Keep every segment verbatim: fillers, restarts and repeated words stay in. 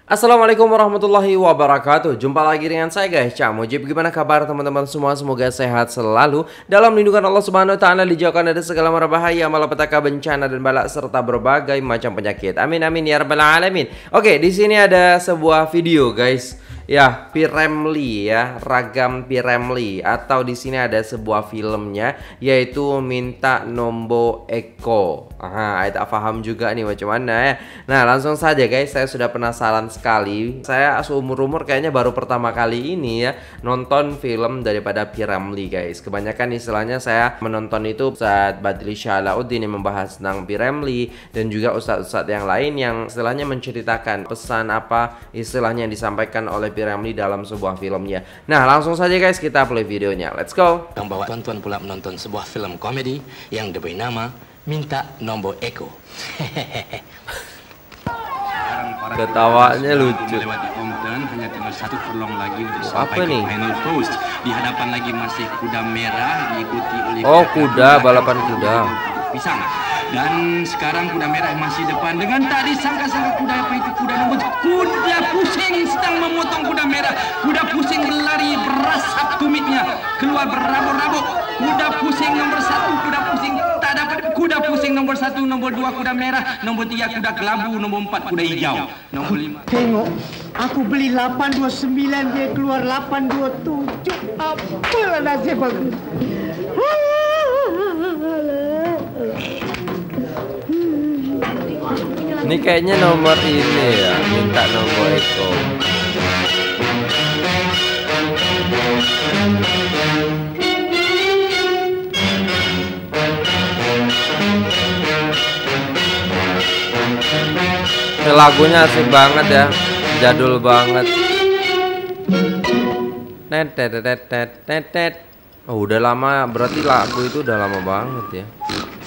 Assalamualaikum warahmatullahi wabarakatuh. Jumpa lagi dengan saya guys, Cak Mujib. Gimana kabar teman-teman semua? Semoga sehat selalu dalam lindungan Allah Subhanahu wa taala, dijauhkan dari segala mara bahaya, malapetaka, bencana dan balak serta berbagai macam penyakit. Amin amin ya rabbal alamin. Oke, di sini ada sebuah video guys. Ya, P-Ramlee ya, ragam P-Ramlee, atau di sini ada sebuah filmnya yaitu Minta Nombo Eko. Ah, saya tak paham juga nih macam mana ya. Nah, langsung saja guys, saya sudah penasaran sekali. Saya seumur-umur kayaknya baru pertama kali ini ya nonton film daripada P-Ramlee guys. Kebanyakan istilahnya saya menonton itu saat Badri Syalauddin yang membahas tentang P-Ramlee, dan juga ustadz-ustadz yang lain yang istilahnya menceritakan pesan apa istilahnya yang disampaikan oleh P-Ramlee dalam sebuah filmnya. Nah, langsung saja guys kita play videonya. Let's go. Yang bawa tuan-tuan pula menonton sebuah film komedi yang diberi nama Minta Nombo Eko. Ketawanya lucu. Melewati Compton, hanya tinggal satu furlong lagi untuk Oh, sampai apa ke nih? final post. Di hadapan lagi masih kuda merah diikuti oleh Oh, kuda kuda, kaki, balapan belakang kuda. pisang. Dan sekarang kuda merah masih depan dengan tak disangka-sangka kuda apa itu kuda nomor kuda pusing sedang memotong kuda merah. Kuda pusing berlari berasap tumitnya keluar berabuk-rabuk. Kuda pusing nomor satu, kuda pusing tak dapat. Kuda pusing nomor satu, nomor dua kuda merah, nomor tiga kuda kelabu, nomor empat kuda hijau, nomor lima. Tengok, aku beli lapan dua sembilan, dia keluar lapan dua tujuh. Apalah nasib aku. Ini kayaknya nomor ini ya, Minta Nombo Eko. Ini lagunya asik banget ya, jadul banget. Tet tet tet tet tet tet. Oh, udah lama, berarti lagu itu udah lama banget ya.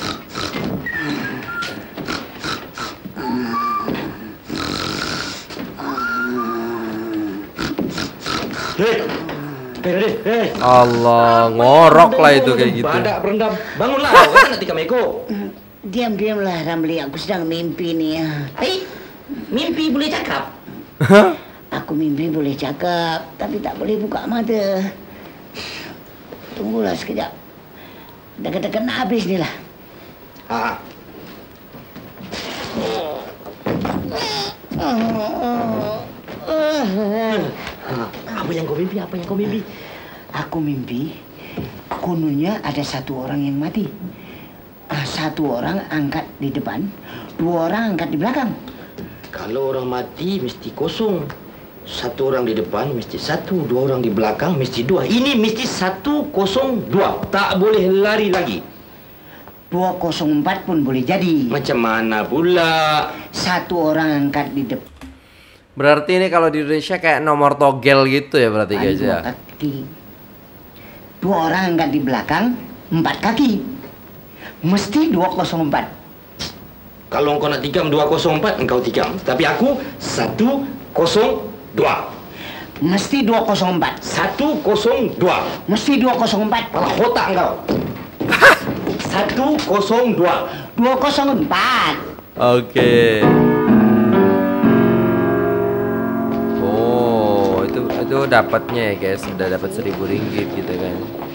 Hei, hei, hei. Allah, ngorok lah itu kayak gitu. Badak berendam. Bangunlah, kau kan nanti kami Eko. Diam-diamlah Ramlee, aku sedang mimpi nih ya. Hei, mimpi boleh cakap. Aku mimpi boleh cakap, tapi tak boleh buka mata. Tunggulah sekejap. Dekat-dekat nak habis ni lah. Ah, apa yang kau mimpi? Apa yang kau mimpi? Aku mimpi, kononnya ada satu orang yang mati. Ah, Satu orang angkat di depan, dua orang angkat di belakang. Kalau orang mati mesti kosong. Satu orang di depan mesti satu, dua orang di belakang mesti dua. Ini mesti satu kosong dua. Tak boleh lari lagi. Dua kosong empat pun boleh jadi. Macam mana pula? Satu orang angkat di depan. Berarti ini kalau di Indonesia kayak nomor togel gitu ya berarti guys Dua ya. kaki. Dua orang angkat di belakang, empat kaki. Mesti dua kosong empat. Kalau engkau nak tikam dua kosong empat, engkau tikam. Tapi aku satu kosong dua. Mesti dua kosong empat. Satu kosong dua. Mesti dua kosong empat. Kepala otak engkau. Satu kosong dua. Dua kosong empat. Oke. Oh, itu itu dapatnya ya guys, udah dapat seribu ringgit gitu kan.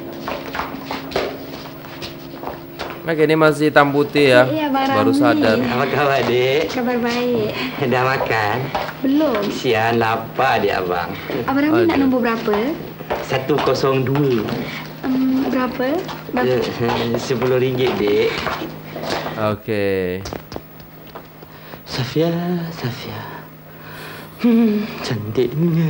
Oke, ini masih hitam putih ya. Iya, Bang Baru Ramlee. sadar. Apa kabar, Dek? Kabar baik. Dah makan? Belum. Sian lapar dia, Abang. Abang Ramlee nak Aduh. nombor berapa? Satu kosong dua. Um, berapa? Berapa? Sepuluh ringgit, Dek. Oke. Safia, Safia. Hmm, cantiknya.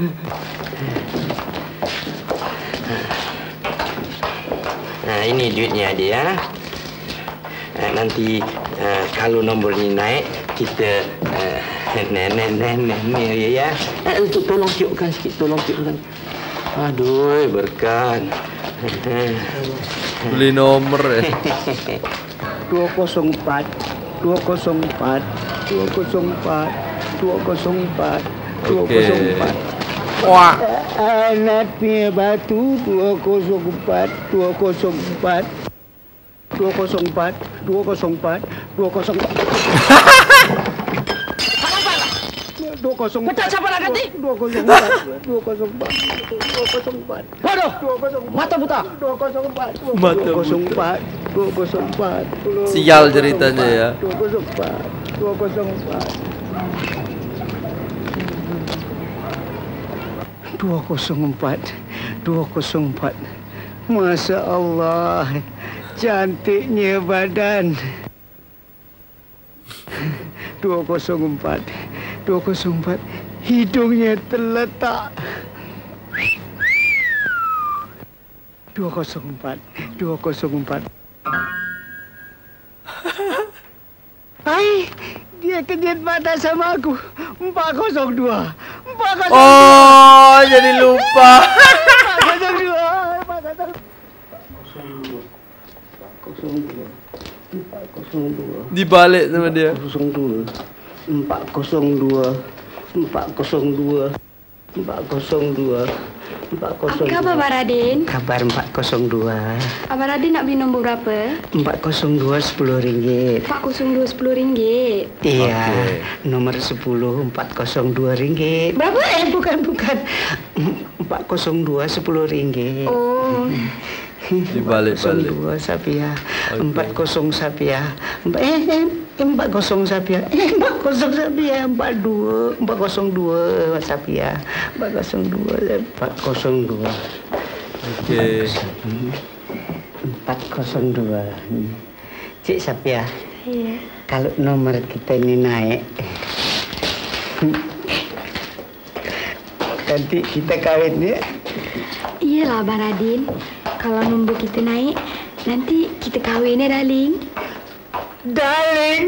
Nah, ini duitnya dia. Uh, nanti uh, kalau nombor ni naik, kita uh, nenek nenek nenek ya. Uh, untuk tolong tiupkan sikit, tolong tiupkan. Aduh, berkat. Beli nomor ya. Dua kosong empat. Dua kosong empat. Dua kosong empat. Dua kosong empat. Dua kosong empat. Wah. Anaknya batu dua kosong empat. Dua kosong empat. Dua kosong empat. Dua kosong empat. Dua kosong empat. dua kosong empat. Pecat siapa lagi? dua kosong empat. dua kosong empat. dua kosong empat. Waduh, dua kosong empat. mata buta. dua kosong empat. Mata dua kosong empat. dua kosong empat. Sial ceritanya ya. dua kosong empat. dua kosong empat. dua kosong empat. dua kosong empat. Masya Allah, cantiknya badan. dua kosong empat. dua kosong empat. Hidungnya terletak. dua kosong empat. dua kosong empat. Hai, dia kenyit mata sama aku. empat kosong dua. empat kosong dua. Oh, jadi lupa. empat kosong dua. empat kosong dua. empat kosong dua. Dibalik sama dia. kosong dua. empat kosong dua. empat kosong dua. empat kosong dua. empat kosong dua. Apa kabar, Raden? Kabar empat kosong dua. Abang Raden nak beli nombor berapa? empat kosong dua sepuluh ringgit. empat kosong dua sepuluh ringgit. Iya, Okey. nomor sepuluh empat kosong dua ringgit. Berapa? Eh, bukan, bukan. empat kosong dua sepuluh ringgit. Oh, Dibalik-balik. dua Sapia. Okey. empat kosong Sapia. Empat, eh, eh, empat kosong Sapia. Eh, empat kosong Sapia. empat dua. empat kosong dua Sapia. empat kosong dua. empat kosong dua. Okey. empat kosong dua. Cik Sapia, iya. kalau nomor kita ini naik, nanti kita kawin ya. Iyalah, Abang Raden. Kalau nombor kita naik, nanti kita kahwin ya, darling. Darling.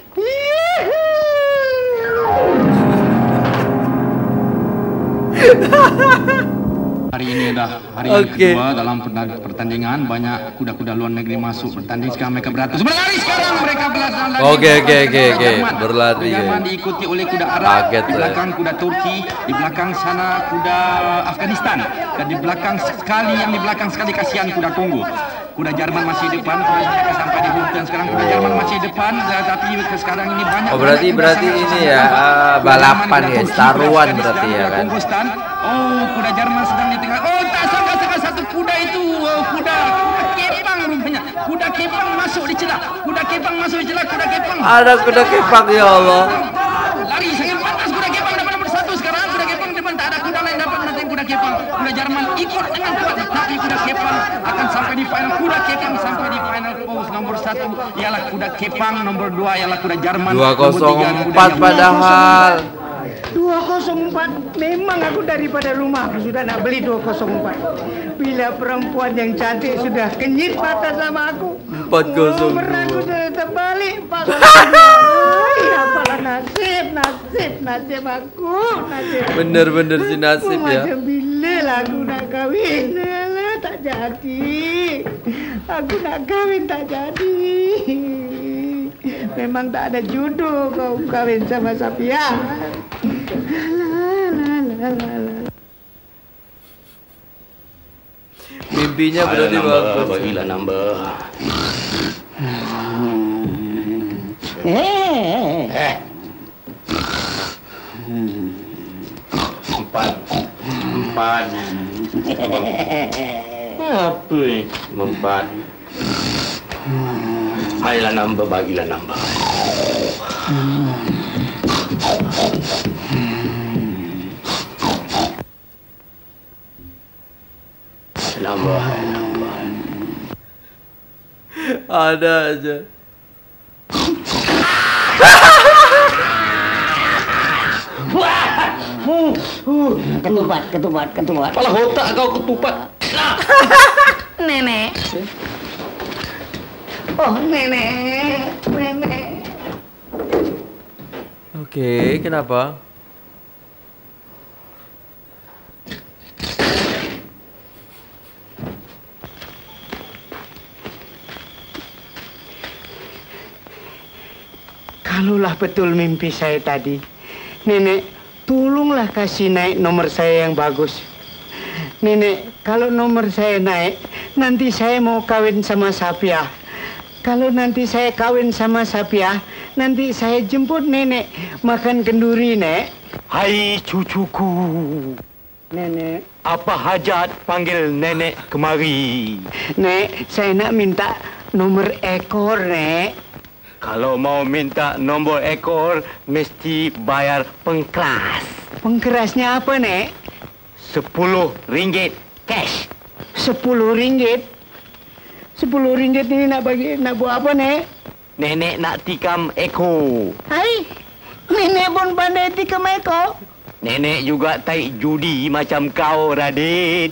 Hari ini dah hari yang Okey. kedua dalam pertand- pertandingan. Banyak kuda-kuda luar negeri masuk bertanding. Sekarang mereka beratus berlari. Sekarang mereka berlari. Okey, okey, okey, okey. Jerman. Berlari, Kuda Jerman okey. diikuti oleh kuda Arab. Kaget Di saya. belakang kuda Turki. Di belakang sana kuda Afghanistan. Dan di belakang sekali yang di belakang sekali kasihan kuda Kongo. Kuda Jerman masih depan. Kuda mereka sampai di Hulten. Sekarang kuda Jerman masih depan. Tapi sekarang ini banyak. Oh, berarti banyak kuda berarti sangat- ini sangat ya nampak. ah, Kuda balapan Jerman, kuda ya, Turki, taruhan kuda Afghanistan, berarti ya kuda kan. Kongostan. Oh, kuda Jerman sedang di tengah. Oh, tak sangka-sangka satu kuda itu. Oh, kuda, kuda kepang rupanya. Kuda kepang masuk di celah. Kuda kepang masuk di celah. Kuda kepang. Ada kuda kepang ya Allah. Lari sangat pantas. Kuda kepang dapat nomor satu sekarang. Kuda kepang depan tak ada kuda lain dapat menentang kuda kepang. Kuda Jerman ikut dengan kuat. Tapi kuda kepang akan sampai di final. Kuda kepang sampai di final pose nomor satu ialah kuda kepang. Nomor dua ialah kuda Jerman. dua Nomor kosong tiga, kuda empat Jerman. padahal. dua kosong empat. Memang aku daripada rumah aku sudah nak beli dua kosong empat. Bila perempuan yang cantik sudah kenyit mata sama aku, empat kosong dua. nomor aku sudah terbalik. empat kosong dua. Ay, apalah nasib, nasib, nasib aku, nasib. Bener-bener si nasib Aku ya. macam bila lah aku nak kahwin. Alah, tak jadi. Aku nak kahwin tak jadi. Memang tak ada jodoh kau kahwin sama Sapia. Mimpinya berarti bagus. Bagilah nambah. Eh, Eh. Empat. Empat. Apa ni? Empat. Ayolah nambah, bagilah nambah. Nambah, nambah. Ada aja. ketupat, ketupat, ketupat. Kepala otak kau ketupat. Nenek. Oh, nenek, nenek. Oke, kenapa? Kalaulah betul mimpi saya tadi, nenek, tolonglah kasih naik nomor saya yang bagus. Nenek, kalau nomor saya naik, nanti saya mau kawin sama Sapia. Kalau nanti saya kawin sama Sapia, nanti saya jemput nenek makan kenduri, Nek. Hai cucuku. Nenek. Apa hajat panggil nenek kemari? Nek, saya nak minta nomor ekor, Nek. Kalau mau minta nombor ekor, mesti bayar pengkeras. Pengkerasnya apa, Nek? Sepuluh ringgit cash. Sepuluh ringgit? Sepuluh ringgit ini nak bagi, nak buat apa, Nek? Nenek nak tikam eko. Hai, nenek pun pandai tikam eko. Nenek juga taik judi macam kau, Radit.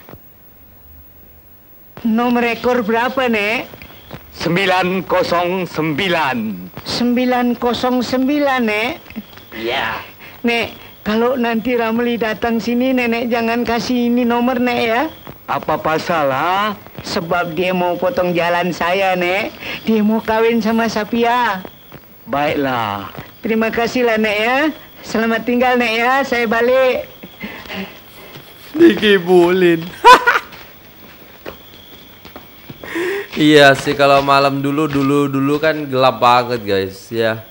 Nomor ekor berapa, Nek? Sembilan kosong sembilan. Sembilan kosong sembilan, Nek? Ya. Nek, kalau nanti Ramli datang sini, Nenek jangan kasih ini nomor, Nek, ya. Apa pasal, ha? Sebab dia mau potong jalan saya, Nek. Dia mau kawin sama Sapia. Baiklah. Terima kasihlah, Nek, ya. Selamat tinggal, Nek, ya. Saya balik. Dikibulin. Iya sih, kalau malam dulu dulu dulu kan gelap banget, guys, ya.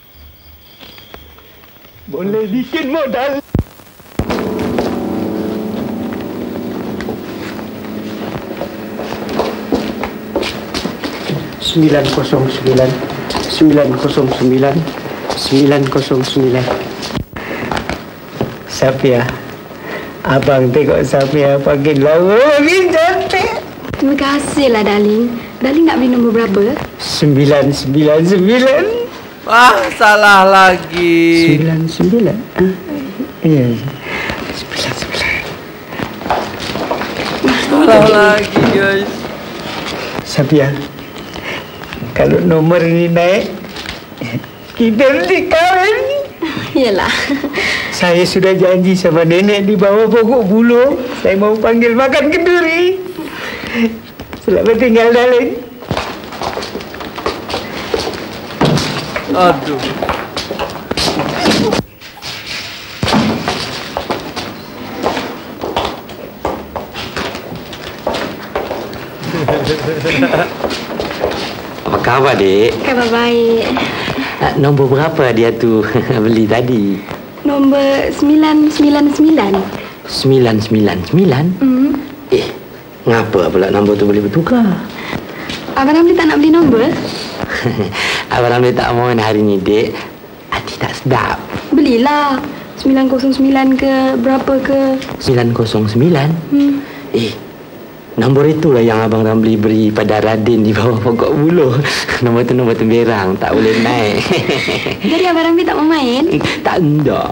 Boleh bikin modal. Sembilan kosong sembilan, sembilan kosong sembilan, sembilan kosong sembilan. Sapia, abang tengok Sapia makin lama makin cantik. Terima kasih lah, darling. Darling nak beli nombor berapa? Sembilan, sembilan, sembilan. Ah, salah lagi. Sembilan, sembilan. Ah, iya, sembilan, sembilan. Salah lagi, guys. Sapia, kalau nomor ini naik, kita mesti kahwin. Yalah. Saya sudah janji sama nenek di bawah pokok buluh. Saya mau panggil makan kenduri. Selamat tinggal, darling. Aduh. Apa khabar, Dek? Kabar baik. Ah, nombor berapa dia tu beli tadi? Nombor sembilan sembilan sembilan. Sembilan sembilan sembilan? Hmm. Eh, ngapa pula nombor tu boleh bertukar? Abang Ramli tak nak beli nombor? Abang Ramli tak mohon hari ni, Dek. Hati tak sedap. Belilah. sembilan kosong sembilan ke berapa ke? Sembilan kosong sembilan? Hmm. Eh, nombor itulah yang Abang Ramli beri pada Radin di bawah pokok buluh. Nombor tu nombor temberang, tak boleh naik. Jadi Abang Ramli tak mau main? Tak endak.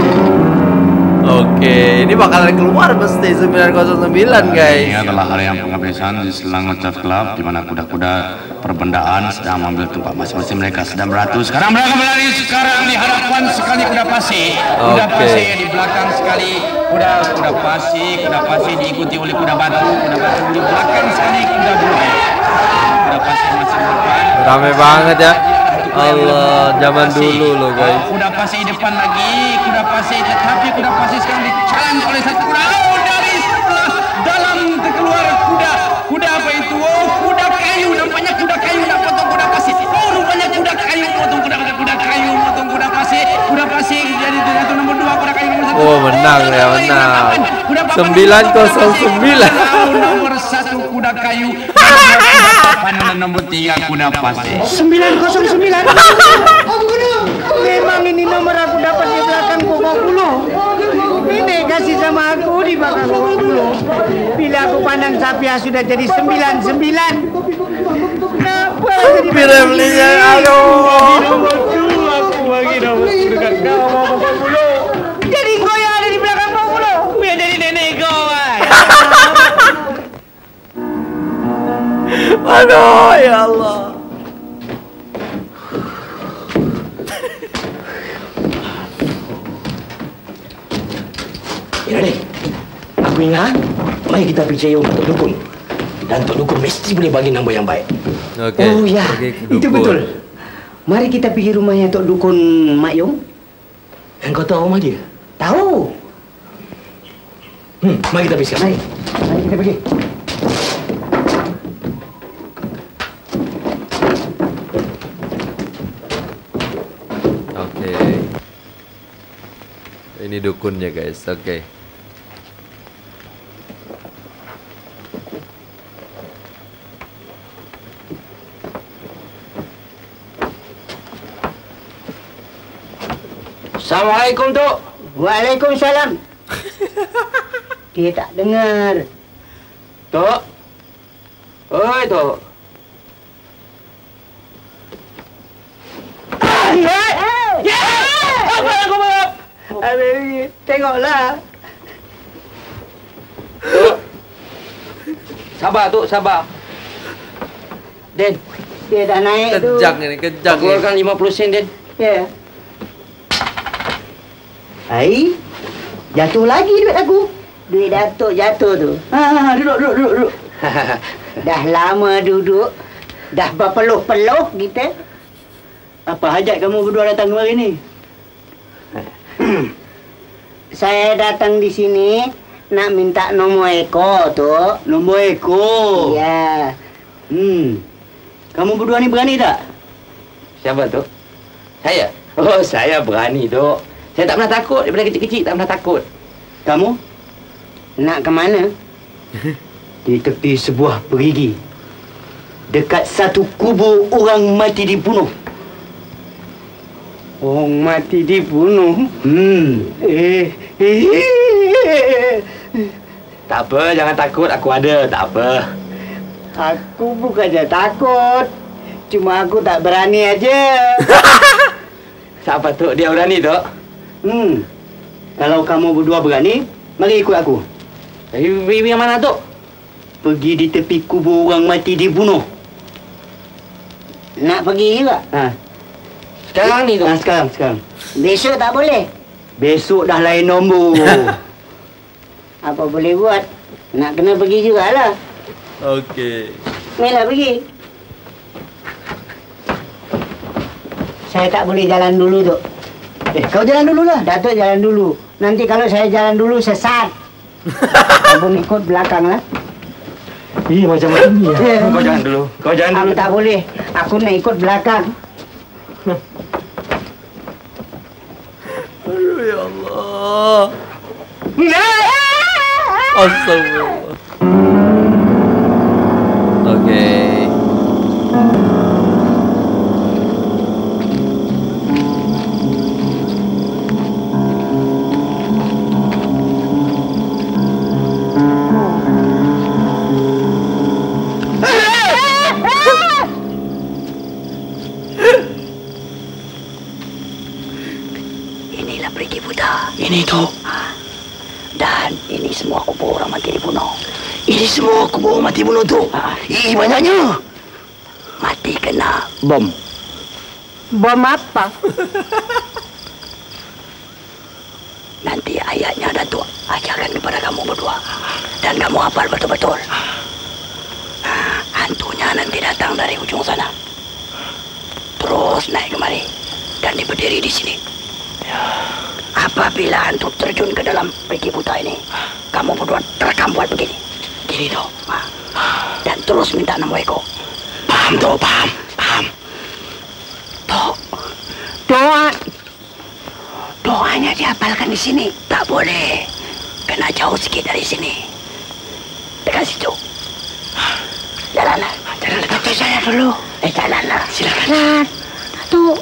Oke, ini bakalan keluar pasti sembilan kosong sembilan, guys. Ini adalah hari yang penghabisan di Selangor Turf Club, di mana kuda-kuda perbendaan sedang mengambil tempat masing-masing. Mereka sedang beratur. Sekarang mereka berlari sekarang di hadapan sekali kuda pasi. Kuda Oke. pasi di belakang sekali kuda kuda pasi. Kuda pasi diikuti oleh kuda batu. Kuda batu di belakang sekali kuda buaya. Kuda pasi masih di depan. Rame banget ya. Allah, zaman dulu loh, guys. Oh, kuda pasi depan lagi, kuda pasi, tetapi kuda pasi sekarang dicalan oleh satu kuda. Oh, dari sebelah dalam terkeluar kuda. Kuda apa itu? Oh, kuda kayu. Nampaknya kuda kayu nak potong kuda pasi. Oh, rupanya kuda kayu potong kuda kuda kayu potong kuda pasi. Kuda pasi jadi jatuh nomor dua, kuda kayu nomor satu. Oh, menang ya, menang. sembilan kosong sembilan. Nomor satu kuda kayu. Papan nomor tiga kuda pasi. Sembilan kosong sembilan. Memang ini nomor aku dapat di belakang pokok buluh. Nenek kasih sama aku di belakang pokok buluh. Bila aku pandang Sapia sudah jadi sembilan sembilan. Kenapa jadi Ramlinya, aduh. nomor dua aku bagi nomor dekat kau sama pokok buluh. Jadi kau yang ada di belakang pokok buluh. Biar jadi nenek kau, kan? Aduh, ya Allah. Ya, Dek. Aku ingat, mari kita pergi cari Tok Dukun. Dan Tok Dukun mesti boleh bagi nombor yang baik. Oke. Oh ya, pergi ke itu dukun. betul. Mari kita pergi rumahnya Tok Dukun Mak Yong. Engkau tahu rumah dia? Tahu. Hmm, mari kita pergi sekarang. Mari, mari kita pergi. Oke. Ini dukunnya guys. Oke. Okay. Assalamualaikum, Tok. Waalaikumsalam. Dia tak dengar. Tok. Oi, Tok. Tengoklah. Tok. Sabar, Tok, sabar. Den, Dia dah naik tu. Kejang ini, kejang ini. keluarkan lima puluh sen, Den. Ya. Hai. Jatuh lagi duit aku. Duit Datuk jatuh tu. Ha, duduk, duduk, duduk, duduk. Dah lama duduk. Dah berpeluh-peluh kita. Apa hajat kamu berdua datang kemari ni? Saya datang di sini nak minta nombor ekor tu. Nombor ekor? Ya. Hmm. Kamu berdua ni berani tak? Siapa, Tok? Saya? Oh, saya berani, Tok. Saya tak pernah takut. Daripada kecil-kecil tak pernah takut. Kamu? Nak ke mana? Di tepi sebuah perigi. Dekat satu kubur orang mati dibunuh. Orang mati dibunuh? Hmm. Eh. eh. Tak apa, jangan takut. Aku ada. Tak apa. Aku bukannya takut. Cuma aku tak berani aja. Siapa, Tok? Dia berani, Tok. Hmm. Kalau kamu berdua berani, mari ikut aku. Pergi pergi yang mana, Tok? Pergi di tepi kubur orang mati dibunuh. Nak pergi juga? Ha. Sekarang ni, Tok. Ha, sekarang, sekarang. Besok tak boleh. Besok dah lain nombor. Apa boleh buat? Nak kena pergi jugalah. Oke. Mela pergi. Saya tak boleh jalan dulu, Tok. Eh, kau jalan dulu lah. Datuk jalan dulu. Nanti kalau saya jalan dulu sesat. Kamu ikut belakang lah. Ih, macam mana ni? Kau jangan dulu. Kau jangan Aku dulu. tak boleh. Aku nak ikut belakang. Aduh ya Allah. Astagfirullah. Oke. Inilah perigi buta. Ini tu. Dan ini semua kubur orang mati dibunuh. Ini semua kubur orang mati bunuh tu. Ih, banyaknya. Mati kena bom. Bom apa? Nanti ayatnya Datuk ajarkan kepada kamu berdua. Dan kamu hafal betul-betul. Nah, hantunya nanti datang dari ujung sana. Terus naik kemari. Dan dia berdiri di sini. Apabila hantu terjun ke dalam perigi buta ini, kamu berdua terekam buat begini. Gini tu. Dan terus minta nombor ekor. Paham tu, paham. Paham. Tok. Doa. Doanya dihafalkan di sini. Tak boleh. Kena jauh sikit dari sini. Dekat situ. Jalanlah. Jalanlah. Datuk saya dulu. Eh, jalanlah. Silakan. Jalan. Datuk.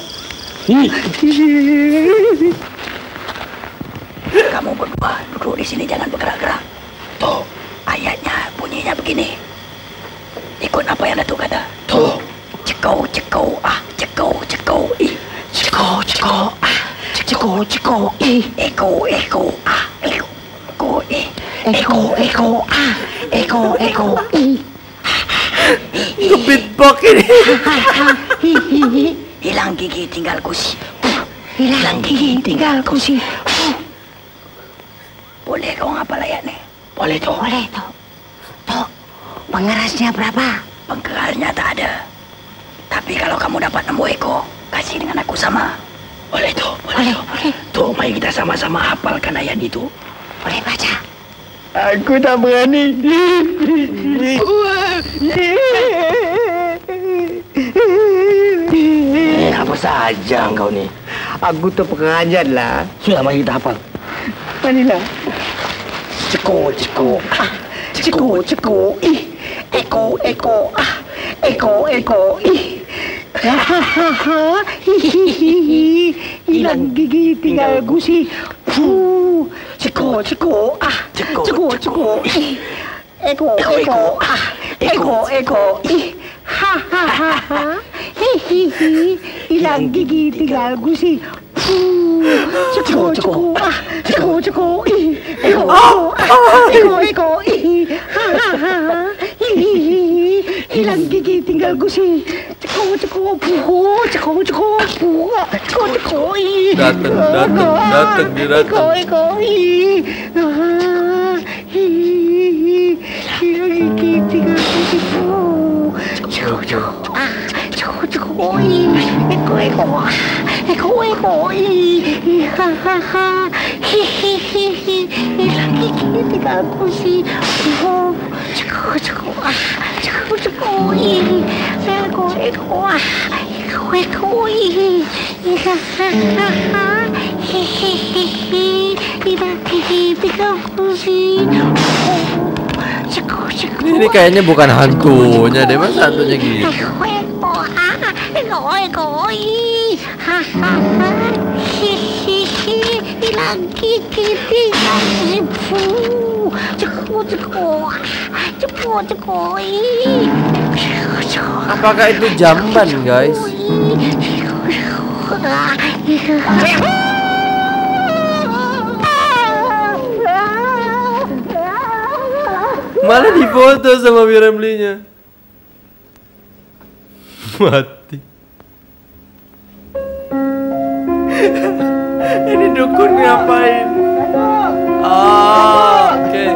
Kamu berdua duduk di sini, jangan bergerak-gerak. Tuh, ayatnya bunyinya begini. Ikut apa yang Datuk kata. Tuh. Cekau, cekau, ah, cekau, cekau, ih. Cekau, cekau, ah, cekau, cekau, ih. Eko, eko, ah, eko, eko, ih. Eko, eko, ah, eko, eko, ih. Beatbox ini. Hilang gigi tinggal kusi. Hilang gigi tinggal kusi. Boleh kau ngapal ayat ni? Boleh, Tok. Boleh, Tok. Tok, pengerasnya berapa? Pengerasnya tak ada. Tapi kalau kamu dapat nombor ekor, kasih dengan aku sama. Boleh, Tok. Boleh, Tok. Boleh. Tok, mari kita sama-sama hafalkan ayat itu. Boleh baca. Aku tak berani. Eh, apa saja kau ni? Aku tu pengajar lah. Sudah, mari kita hafal. Manila. Ceko, ceko, ah, ceko, ceko, ih, eko, eko, ah, eko, eko, ih. Hahaha, hihihi, hilang gigi tinggal gusi. Puh, ceko, ceko, ah, ceko, ceko, ih, eko, eko, ah, eko, eko, ih. Hahaha, hihihi, hilang gigi tinggal gusi. Ceko, ceko, ah, ceko, ceko, ih, eko, ah, eko, eko, ih, hahaha, hihihi, hilang gigi tinggal gusi. Ceko, ceko, puh, ceko, ceko, puh, ceko, ceko, ih. Dateng, dateng, dateng, dia dateng. Eko, eko, ih, ah, hihihi, hilang gigi tinggal gusi. Ceko, ceko, ah, ceko, ceko, ih, eko, eko, ah. Eko, eko, ih, hahaha, hihihi, hilang gigi tinggal gusi. Oh, ceko, ceko, ah, ceko, ceko, ih, eko, eko, ah, eko, eko, ih, hahaha, hihihi, hilang gigi tinggal gusi. Oh, ceko, ceko. Ini kayaknya bukan hantunya deh, masa hantunya gitu. Eko, eko, ah, eko, eko, ih, hahaha, hihihi, hilang gigi tinggal gusi. Puh, ceko, ceko, ceko, ceko, ih, ceko, ceko. Apakah itu jamban, guys? Malah difoto sama Piramlinya. Mati. Ini dukun ngapain? Ah, oke.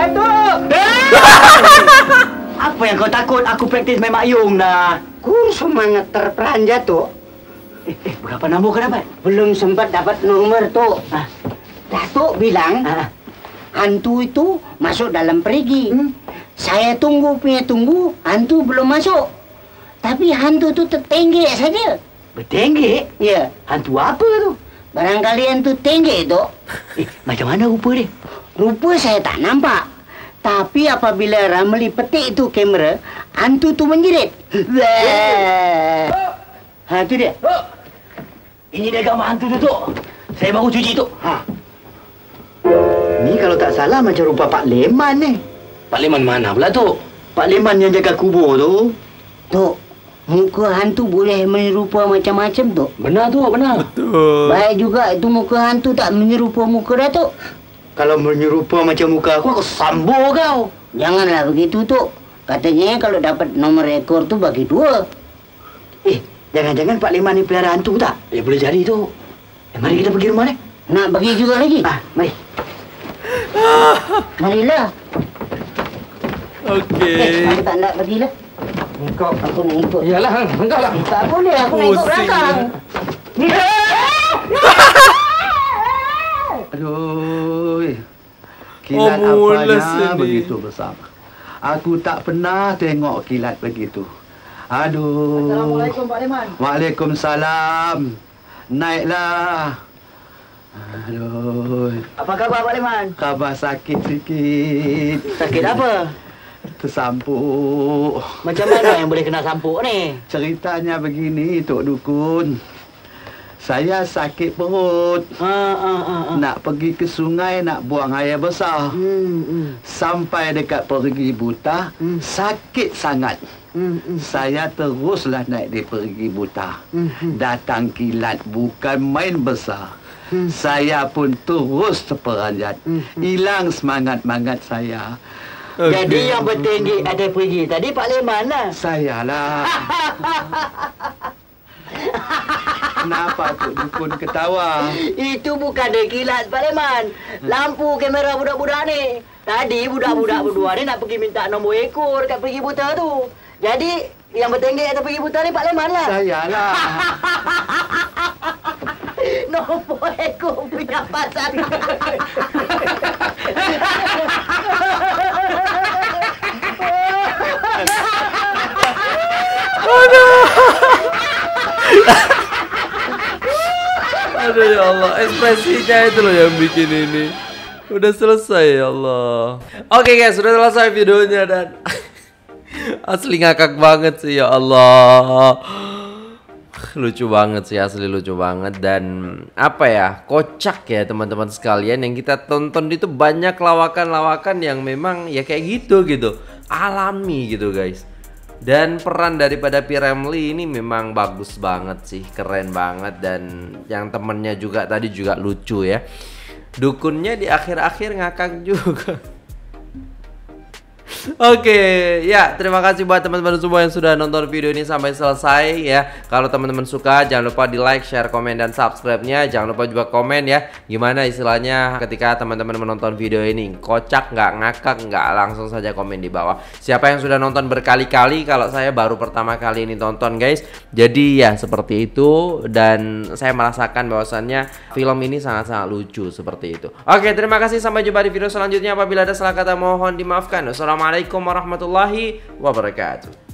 Apa yang kau takut? Aku praktis main mayung dah. Ku semangat terperanjat tu. Eh, eh berapa nombor kau dapat? Belum sempat dapat nomor tu. Ah. Datuk bilang Ah. hantu itu masuk dalam perigi. Hmm. Saya tunggu punya tunggu, hantu belum masuk. Tapi hantu tu tertenggek saja. Bertenggek? Ya, Hantu apa tu? barangkali hantu tenggek tu. Eh, macam mana rupa dia? Rupa saya tak nampak. Tapi apabila Ramli petik tu kamera, hantu tu menjerit. Wah. Ha, tu dia. Oh. Ini dia gambar hantu tu, Tok. Saya baru cuci, Tok. Ha. Ni kalau tak salah macam rupa Pak Leman ni. Pak Leman mana pula, Tok? Pak Leman yang jaga kubur tu. Tok, muka hantu boleh menyerupa macam-macam, Tok. Benar, Tok, benar. Tuh. Baik juga itu muka hantu tak menyerupa muka Datuk. Kalau menyerupa macam muka aku, aku sambur kau. Janganlah begitu, Tok. Katanya kalau dapat nomor ekor tu bagi dua. Eh, jangan-jangan Pak Leman ni pelihara hantu tak? Ya, boleh jadi, Tok. Eh, mari kita pergi rumah ni. Nak bagi juga lagi? Ah, mari. Marilah. Oke. Eh, aku tak nak bagilah. Engkau, aku nak ikut. Iyalah, engkau lah. Tak boleh, aku nak ikut Pusing belakang. Aduh, kilat Oh, mula apanya sini. begitu besar. Aku tak pernah tengok kilat begitu. Aduh. Assalamualaikum, Pak Leman. Waalaikumsalam. Naiklah. Aduh. Apa khabar, Pak Leman? Khabar sakit sikit. Sakit apa? Tersampuk. Macam mana yang boleh kena sampuk ni? Ceritanya begini, Tok Dukun. Saya sakit perut. Ha, ha, ha, ha. Nak pergi ke sungai nak buang air besar. Hmm, hmm. Sampai dekat Perigi Buta, Hmm. sakit sangat. Hmm, hmm. Saya teruslah naik di Perigi Buta. Hmm, hmm. Datang kilat bukan main besar. Hmm. Saya pun terus terperanjat. Hmm. Hilang semangat-mangat saya. Jadi yang bertinggi ada pergi tadi Pak Leman lah. Saya lah. Kenapa Tok Dukun ketawa? Itu bukan ada kilat Pak Leman. Lampu kamera budak-budak ni. Tadi budak-budak berdua ni nak pergi minta nombor ekor kat Perigi Buta tu. Jadi yang bertinggi atas Perigi Buta ni Pak Leman lah. Saya lah. Nombor ekor punya pasal. Aduh ya Allah, ekspresinya itu loh yang bikin ini. Udah selesai ya Allah. Oke guys, sudah selesai videonya dan asli ngakak banget sih ya Allah. Lucu banget sih, asli lucu banget. Dan apa ya, kocak ya teman-teman sekalian. Yang kita tonton itu banyak lawakan-lawakan yang memang ya kayak gitu gitu, alami gitu guys. Dan peran daripada P. Ramlee ini memang bagus banget sih, keren banget. Dan yang temennya juga tadi juga lucu ya. Dukunnya di akhir-akhir ngakak juga. Oke, ya terima kasih buat teman-teman semua yang sudah nonton video ini sampai selesai ya. Kalau teman-teman suka jangan lupa di like, share, komen, dan subscribe-nya. Jangan lupa juga komen ya, gimana istilahnya ketika teman-teman menonton video ini. Kocak nggak, ngakak nggak, langsung saja komen di bawah. Siapa yang sudah nonton berkali-kali, kalau saya baru pertama kali ini tonton guys. Jadi ya seperti itu. Dan saya merasakan bahwasannya film ini sangat-sangat lucu seperti itu. Oke, terima kasih, sampai jumpa di video selanjutnya. Apabila ada salah kata mohon dimaafkan. Wassalamualaikum warahmatullahi wabarakatuh.